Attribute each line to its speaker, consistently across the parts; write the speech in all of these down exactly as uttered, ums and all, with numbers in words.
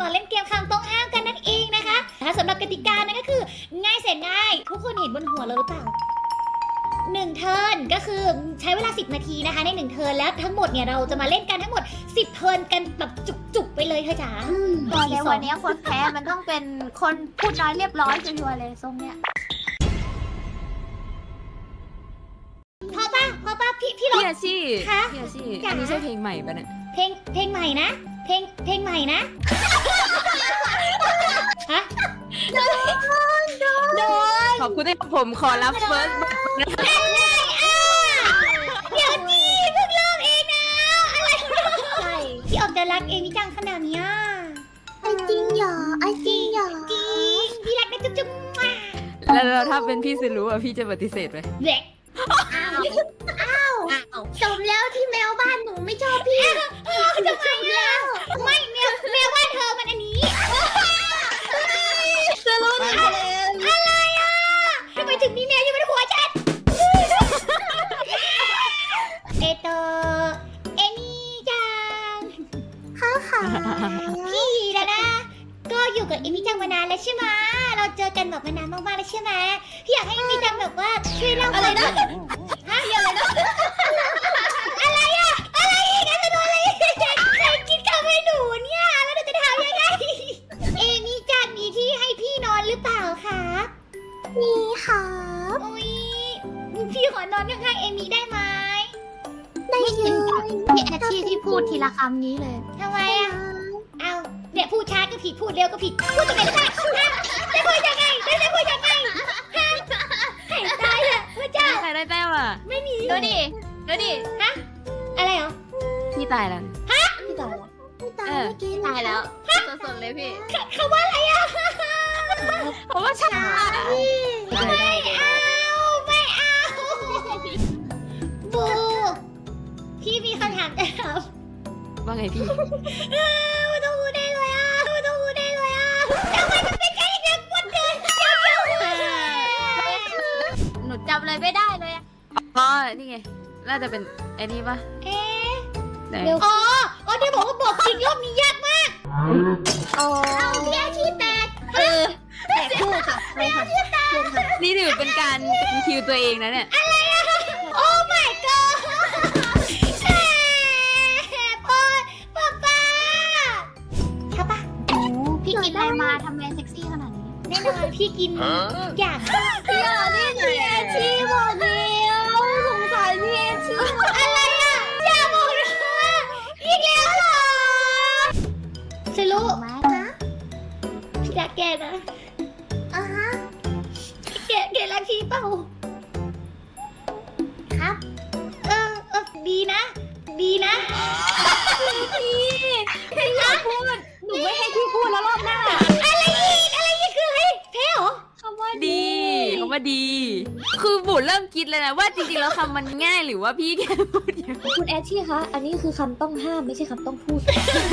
Speaker 1: มาเล่นเกมคำต้องห้ามกันนั่นเองนะคะสำหรับกติกานั่นก็คือง่ายแสนง่ายทุกคนเห็นบนหัวเราหรือเปล่าหนึ่งเทิร์นก็คือใช้เวลาสิบนาทีนะคะในหนึ่งเทิร์นแล้วทั้งหมดเนี่ยเราจะมาเล่นกันทั้งหมดสิบเทิร์นกันแบบจุกๆไปเลยเธอจ๋า
Speaker 2: บอกเลยวันนี้คนแพ้มันต้องเป็นคนพูดน้อยเรียบร้อยชัวร์เลยทรงเนี้ย
Speaker 1: พอป่ะพอป่ะพี่พี่รถ
Speaker 3: พี่อาชีคะพี่อาชีอันนี้ใช่เพลงใหม่ปะเนี่ย
Speaker 1: เพลงเพลงใหม่นะเพลงเพลงใหม่นะฮะโดนโดนโดน
Speaker 3: ขอบคุณที่ผมขอรับเฟิร์ส
Speaker 1: อะไรอ่ะเดี๋ยวนี่เพิ่งเริ่มเองนะอะไรพี่ออกจะรักเอมิจังขนาดนี้
Speaker 2: ไอจริงเหรอไอจริงเหรอ
Speaker 1: จริงพี่รักนะจุ๊บจุ๊บ
Speaker 3: แล้วถ้าเป็นพี่ซิรู้อ่ะพี่จะปฏิเสธไหม
Speaker 1: เด็ก
Speaker 2: อ้าวอ้าวสมแล้วที่แมวบ้านหนูไม่ชอบพี่
Speaker 1: ทำไมอ่ะไม่แมวแมวบ้านเธอมันอันนี้
Speaker 2: จะรู้ได้
Speaker 1: อะไรอ่ะทำไมถึงมีแมวอยู่บนหัวฉันเอโตเอมี่จัง
Speaker 2: ค่ะค่ะ
Speaker 1: พี่แล้วนะก็อยู่กับเอมี่จังมานานแล้วใช่ไหมเราเจอกันแบบมานานมากๆแล้วใช่ไหมพี่อยากให้เอมี่จังแบบว่าช่วยเล่าอะไรนะฮะอะไรนะอะไรอ่ะอะไรอีกจะโดนอะไรใครคิดกับให้หนูเนี่ยแล้วเราจะทำยังไงเอมี่จังมีที่ให้พี่นอนหรือเปล่าคะ
Speaker 2: มีค่ะ
Speaker 1: อุ้ยพี่ขอนอนข้างๆเอมี่ได้ไหม
Speaker 2: ได้เลยพี่แอชชี่ที่พูดทีละคำนี้เลย
Speaker 1: ทำไมอ่ะเอาเนี่ยพูดช้าก็ผิดพูดเร็วก็ผิดพูดตรงไหนก็ได้จะพูดยังไงจะพูดยังไงใครตายอ่ะพระเจ้า
Speaker 3: ใครได้แต้มอ่ะ
Speaker 1: ไม่มี
Speaker 2: ดูดิดูดิ
Speaker 1: ฮะอะไรเหรอ
Speaker 3: พี่ตายแล้ว
Speaker 1: ฮะ
Speaker 2: พี่ตายแล้วพี่ตายเมื่อกี้ตายแล้วสดๆเลยพี่
Speaker 1: เขาว่าอะไรอ่ะ
Speaker 3: เพราะว่าช้า
Speaker 1: ไม่เอาไม่เอาบูพี่มีคำถามจะถาม
Speaker 3: ว่าไงพี่
Speaker 1: ไม่ต้องพูดได้เลยอ่ะไม่ต้องพูดได้เลยอ่ะทำไมมันเป็นแค่เด็กคนเดิน
Speaker 2: หนูจำเลยไม่ได้เลย
Speaker 3: อ๋อนี่ไงน่าจะเป็นไอ้นี่ปะ
Speaker 1: เอ๊ะอ๋ออ๋อที่บอกว่าบอกจริงรอบนี้ยากมาก
Speaker 2: โอ้เอาพี่อาชีพแตกเออแตกคู่ค่ะพี่อาชีพแตก
Speaker 3: นี่ถือเป็นการคิวตัวเองนะเนี่ย
Speaker 1: อะไรอะโอ้ my god พ่อป้าป้าใช่ปะ
Speaker 2: พี่กินอะไรมาทำไมเซ็กซี่ขนาดนี้
Speaker 1: แน่นอนพี่กินอยาก
Speaker 2: พี่อ่ะนี่พี่อาชีพบอกเดียวสงสารพี่อาชีพ
Speaker 1: อะไรอ่ะอย่าบอกนะอีกแล้วเหรอสรุป
Speaker 2: ไหมคะ
Speaker 1: พี่รักแกนะ
Speaker 2: อ่ะฮะ
Speaker 1: แกแกรักพี่เปล่า
Speaker 2: ครับ
Speaker 1: เออเออดีนะดีนะ
Speaker 2: พี่พี่อย่าพูดหนูไม่ให้พี่พูดแล้วรอบหน้า
Speaker 1: อะไรอีกอะไรอีกคืออะไรแพ้เหรอ
Speaker 3: คำว่าดีคำว่าดีคือบุ๋เริ่มคิดเลยนะว่าจริงๆแล้วคำมันง่ายหรือว่าพี่แค่พูดอย่าง
Speaker 4: คุณแอชชี่คะอันนี้คือคำต้องห้ามไม่ใช่คำต้องพูด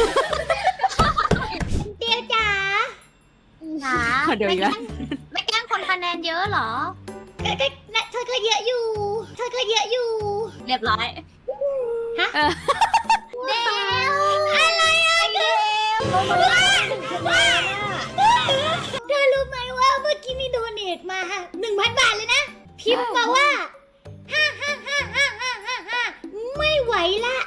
Speaker 1: เดียวจ๋า
Speaker 2: จ๋า
Speaker 3: เดี๋ยวอีกแล้ว
Speaker 2: ไม่แกล้งคนคะแนนเยอะหรอ
Speaker 1: ก็ก็เธอก็เยอะอยู่เธอก็เยอะอยู่
Speaker 2: เรียบร้อย
Speaker 1: ฮะเดวอะไรอะเดวเธอรู้ไหมว่าเมื่อกี้มีโดเนทมาหนึ่งพันบาทเลยนะพิมพ์มาว่าฮ่าฮ่าฮ่าฮ่าฮ่าฮ่าฮ่าไม่ไหวละ